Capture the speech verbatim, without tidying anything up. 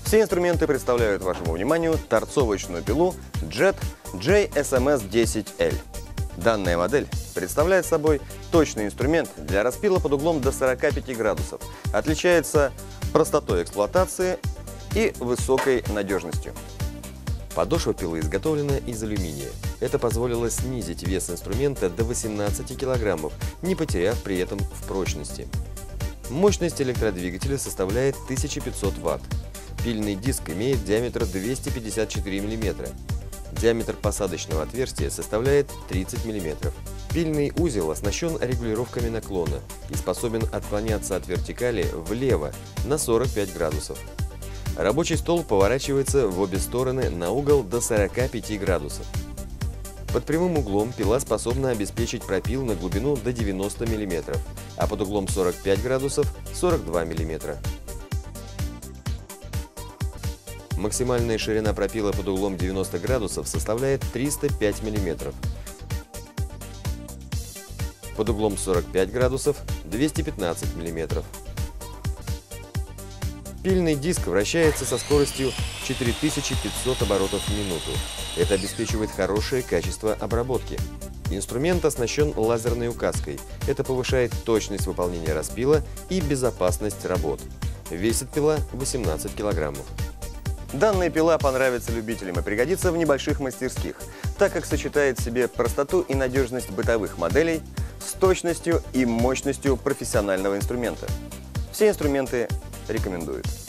Все инструменты представляют вашему вниманию торцовочную пилу джет джей эс эм эс десять эль. Данная модель представляет собой точный инструмент для распила под углом до сорока пяти градусов, отличается простотой эксплуатации и высокой надежностью. Подошва пилы изготовлена из алюминия. Это позволило снизить вес инструмента до восемнадцати килограммов, не потеряв при этом в прочности. Мощность электродвигателя составляет тысяча пятьсот ватт. Пильный диск имеет диаметр двести пятьдесят четыре миллиметра. Диаметр посадочного отверстия составляет тридцать миллиметров. Пильный узел оснащен регулировками наклона и способен отклоняться от вертикали влево на сорок пять градусов. Рабочий стол поворачивается в обе стороны на угол до сорока пяти градусов. Под прямым углом пила способна обеспечить пропил на глубину до девяноста миллиметров, а под углом сорок пять градусов – сорок два миллиметра. Максимальная ширина пропила под углом девяноста градусов составляет триста пять миллиметров. Под углом сорок пять градусов – двести пятнадцать миллиметров. Пильный диск вращается со скоростью четыре тысячи пятьсот оборотов в минуту. Это обеспечивает хорошее качество обработки. Инструмент оснащен лазерной указкой. Это повышает точность выполнения распила и безопасность работ. Весит пила восемнадцать килограммов. Данная пила понравится любителям и пригодится в небольших мастерских, так как сочетает в себе простоту и надежность бытовых моделей с точностью и мощностью профессионального инструмента. Все инструменты рекомендуют.